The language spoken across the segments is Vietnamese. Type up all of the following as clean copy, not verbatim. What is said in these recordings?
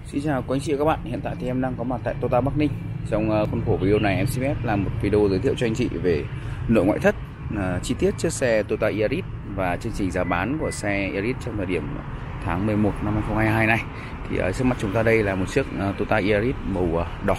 Xin chào quý anh chị và các bạn, hiện tại thì em đang có mặt tại Toyota Bắc Ninh. Trong khuôn khổ video này em xin phép làm một video giới thiệu cho anh chị về nội ngoại thất, chi tiết chiếc xe Toyota Yaris và chương trình giá bán của xe Yaris trong thời điểm tháng 11 năm 2022 này. Thì ở trước mặt chúng ta đây là một chiếc Toyota Yaris màu đỏ.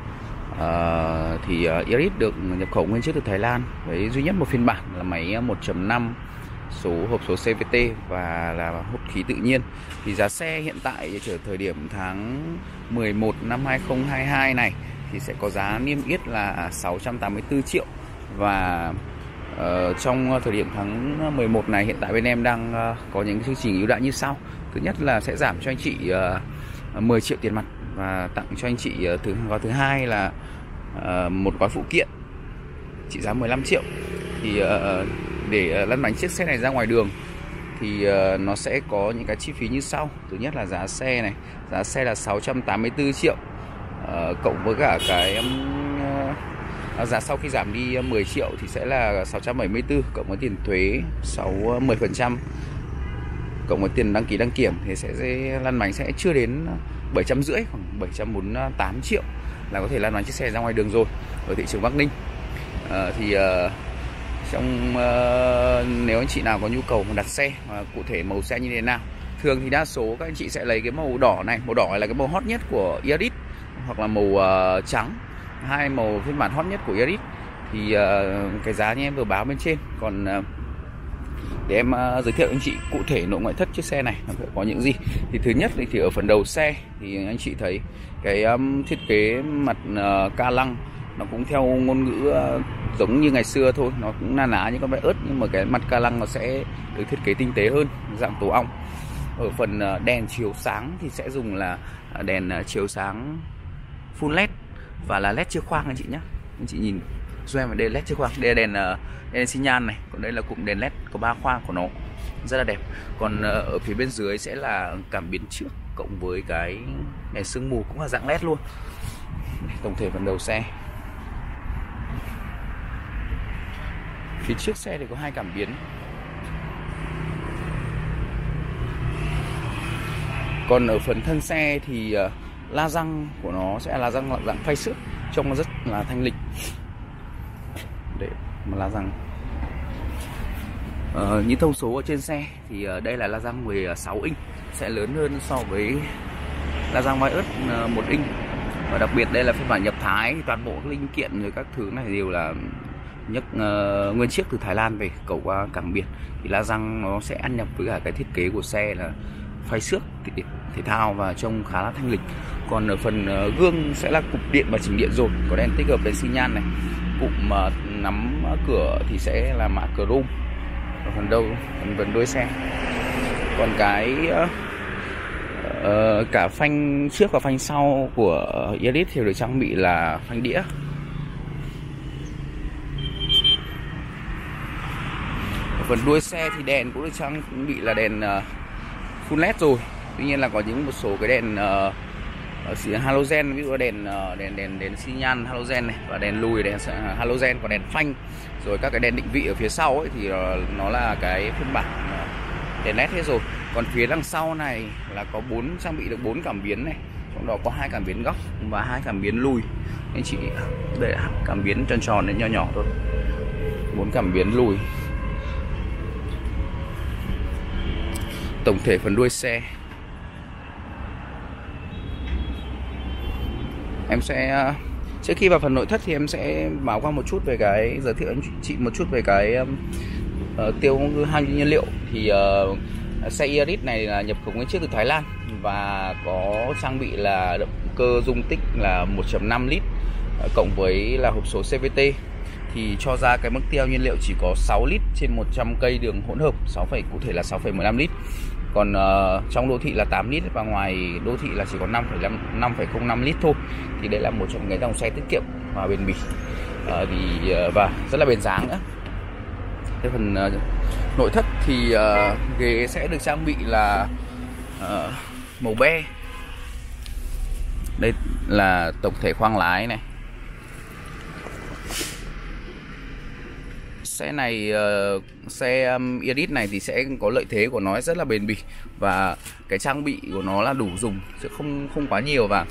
Yaris được nhập khẩu nguyên chiếc từ Thái Lan với duy nhất một phiên bản là máy 1.5, hộp số CVT và là hút khí tự nhiên. Thì giá xe hiện tại ở thời điểm tháng 11 năm 2022 này thì sẽ có giá niêm yết là 684 triệu. Và trong thời điểm tháng 11 này hiện tại bên em đang có những chương trình ưu đãi như sau. Thứ nhất là sẽ giảm cho anh chị 10 triệu tiền mặt và tặng cho anh chị gói thứ hai là một gói phụ kiện trị giá 15 triệu. Thì để lăn bánh chiếc xe này ra ngoài đường thì nó sẽ có những cái chi phí như sau. Thứ nhất là giá xe này, giá xe là 684 triệu cộng với cả cái giá sau khi giảm đi 10 triệu thì sẽ là 674 cộng với tiền thuế 10%, cộng với tiền đăng ký đăng kiểm thì sẽ lăn bánh sẽ chưa đến 750, khoảng 748 triệu là có thể lăn bánh chiếc xe ra ngoài đường rồi ở thị trường Bắc Ninh. Nếu anh chị nào có nhu cầu đặt xe cụ thể màu xe như thế nào, thường thì đa số các anh chị sẽ lấy cái màu đỏ này. Màu đỏ này là cái màu hot nhất của Yaris, hoặc là màu trắng, hai màu phiên bản hot nhất của Yaris. Thì cái giá như em vừa báo bên trên. Còn để em giới thiệu anh chị cụ thể nội ngoại thất chiếc xe này có những gì. Thì thứ nhất thì ở phần đầu xe thì anh chị thấy cái thiết kế mặt ca lăng nó cũng theo ngôn ngữ giống như ngày xưa thôi, nó cũng na ná những con vẽ ớt, nhưng mà cái mặt ca lăng nó sẽ được thiết kế tinh tế hơn, dạng tổ ong. Ở phần đèn chiếu sáng thì sẽ dùng là đèn chiếu sáng full led và là led chia khoang anh chị nhé. Anh chị nhìn cho em ở đây, led chia khoang. Đây là đèn xi nhan này, còn đây là cụm đèn led có 3 khoang của nó, rất là đẹp. Còn ở phía bên dưới sẽ là cảm biến trước cộng với cái đèn sương mù cũng là dạng led luôn. Tổng thể phần đầu xe, phía trước xe thì có 2 cảm biến. Còn ở phần thân xe thì la răng của nó sẽ là la răng dạng phay xước, trông nó rất là thanh lịch. Để mà la răng những thông số ở trên xe thì đây là la răng 16 inch, sẽ lớn hơn so với la răng vai ớt 1 inch. Và đặc biệt đây là phiên bản nhập Thái, thì toàn bộ các linh kiện rồi các thứ này đều là nguyên chiếc từ Thái Lan về, cẩu qua cảng biển. Thì la răng nó sẽ ăn nhập với cả cái thiết kế của xe là phay xước thể thao và trông khá là thanh lịch. Còn ở phần gương sẽ là cụm điện và chỉnh điện rồi, có đèn tích hợp đèn xi nhan này. Cụm nắm cửa thì sẽ là mạ chrome ở phần đuôi xe. Còn cái cả phanh trước và phanh sau của Yaris thì được trang bị là phanh đĩa. Ở phần đuôi xe thì đèn cũng được trang bị là đèn full led rồi. Tuy nhiên là có một số cái đèn halogen, ví dụ đèn xi nhan halogen này, và đèn lùi đèn halogen, và đèn phanh, rồi các cái đèn định vị ở phía sau ấy thì nó là cái phiên bản đèn led hết rồi. Còn phía đằng sau này là có trang bị được 4 cảm biến này, trong đó có 2 cảm biến góc và 2 cảm biến lùi. Anh chị để cảm biến tròn tròn đến nhỏ nhỏ thôi, 4 cảm biến lùi. Tổng thể phần đuôi xe em sẽ, trước khi vào phần nội thất thì em sẽ báo qua một chút về cái, giới thiệu anh chị một chút về cái tiêu hao nhiên liệu. Thì xe Yaris này là nhập khẩu nguyên chiếc từ Thái Lan và có trang bị là động cơ dung tích là 1.5 lít cộng với là hộp số CVT, thì cho ra cái mức tiêu nhiên liệu chỉ có 6 lít trên 100 cây đường hỗn hợp, cụ thể là 6,15 lít. Còn trong đô thị là 8 lít và ngoài đô thị là chỉ có 5,05 lít thôi. Thì đây là một trong những dòng xe tiết kiệm và bền bỉ và rất là bền dáng nữa. Cái phần nội thất thì ghế sẽ được trang bị là màu be. Đây là tổng thể khoang lái này. Xe này xe Iris này thì sẽ có lợi thế của nó rất là bền bỉ, và cái trang bị của nó là đủ dùng chứ không quá nhiều. Và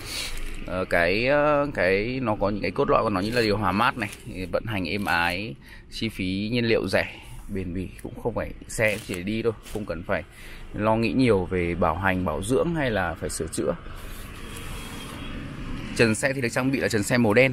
cái nó có những cái cốt lõi của nó như là điều hòa mát này, vận hành êm ái, chi phí nhiên liệu rẻ, bền bỉ, cũng không phải xe chỉ để đi thôi, không cần phải lo nghĩ nhiều về bảo hành, bảo dưỡng hay là phải sửa chữa. Trần xe thì được trang bị là trần xe màu đen,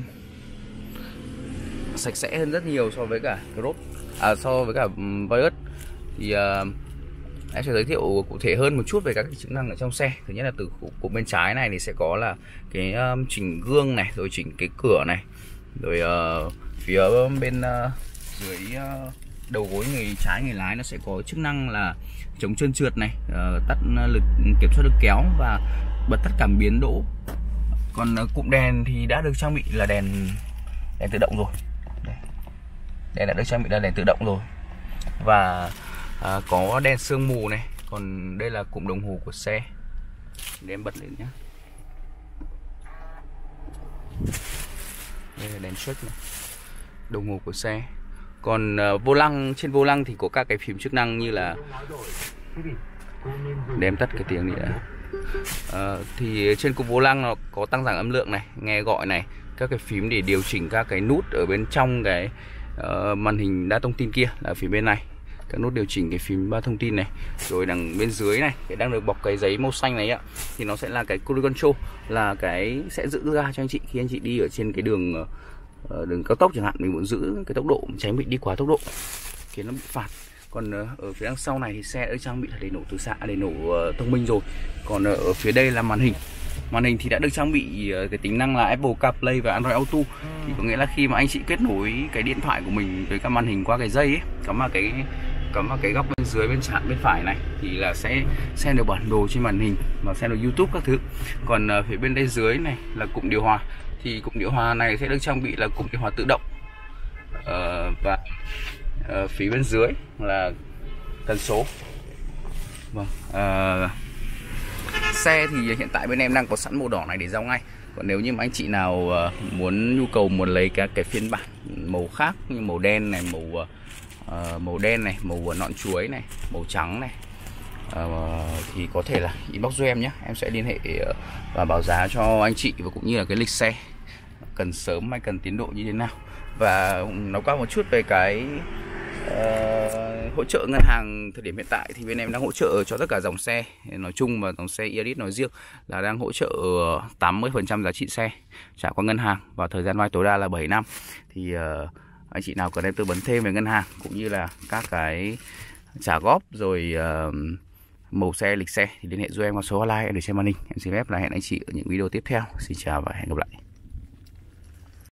sạch sẽ hơn rất nhiều so với cả Cross, so với cả Vios. Thì em sẽ giới thiệu cụ thể hơn một chút về các cái chức năng ở trong xe. Thứ nhất là từ cụm bên trái này thì sẽ có là cái chỉnh gương này, rồi chỉnh cái cửa này, rồi phía bên dưới đầu gối người trái người lái nó sẽ có chức năng là chống trơn trượt này, tắt lực kiểm soát lực kéo và bật tắt cảm biến đỗ. Còn cụm đèn thì đã được trang bị là đèn tự động rồi. Đèn đã được trang bị là đèn tự động rồi, và có đèn sương mù này. Còn đây là cụm đồng hồ của xe, để em bật lên nhé. Đây là đèn check này, đồng hồ của xe. Còn vô lăng, trên vô lăng thì có các cái phím chức năng như là để em tắt cái tiếng này đã. Thì trên cụm vô lăng nó có tăng giảm âm lượng này, nghe gọi này, các cái phím để điều chỉnh các cái nút ở bên trong cái màn hình đa thông tin kia là phía bên này, các nút điều chỉnh cái phím ba thông tin này. Rồi đằng bên dưới này, cái đang được bọc cái giấy màu xanh này ạ, thì nó sẽ là cái cruise control, là cái sẽ giữ ra cho anh chị khi anh chị đi ở trên cái đường cao tốc chẳng hạn, mình muốn giữ cái tốc độ, tránh bị đi quá tốc độ khiến nó bị phạt. Còn ở phía đằng sau này thì xe đã trang bị là đèn nổ từ xa, đèn nổ thông minh rồi. Còn ở phía đây là màn hình. Màn hình thì đã được trang bị cái tính năng là Apple CarPlay và Android Auto. Thì có nghĩa là khi mà anh chị kết nối cái điện thoại của mình với các màn hình qua cái dây ấy, cắm vào cái góc bên dưới bên bên phải này, thì là sẽ xem được bản đồ trên màn hình và xem được YouTube các thứ. Còn phía bên đây dưới này là cụm điều hòa. Thì cụm điều hòa này sẽ được trang bị là cụm điều hòa tự động, và phía bên dưới là tần số. Vâng. Xe thì hiện tại bên em đang có sẵn màu đỏ này để giao ngay. Còn nếu như mà anh chị nào muốn nhu cầu muốn lấy các cái phiên bản màu khác như màu đen này, màu đen này, màu nọn chuối này, màu trắng này, thì có thể là inbox cho em nhé. Em sẽ liên hệ và báo giá cho anh chị, và cũng như là cái lịch xe cần sớm hay cần tiến độ như thế nào. Và nói qua một chút về cái hỗ trợ ngân hàng thời điểm hiện tại, thì bên em đang hỗ trợ cho tất cả dòng xe nói chung và dòng xe Iris nói riêng là đang hỗ trợ 80% giá trị xe trả qua ngân hàng, và thời gian vay tối đa là 7 năm. Thì anh chị nào cần em tư vấn thêm về ngân hàng cũng như là các cái trả góp rồi màu xe, lịch xe thì liên hệ giúp em qua số hotline em để trên màn hình. Em xin phép là hẹn anh chị ở những video tiếp theo. Xin chào và hẹn gặp lại.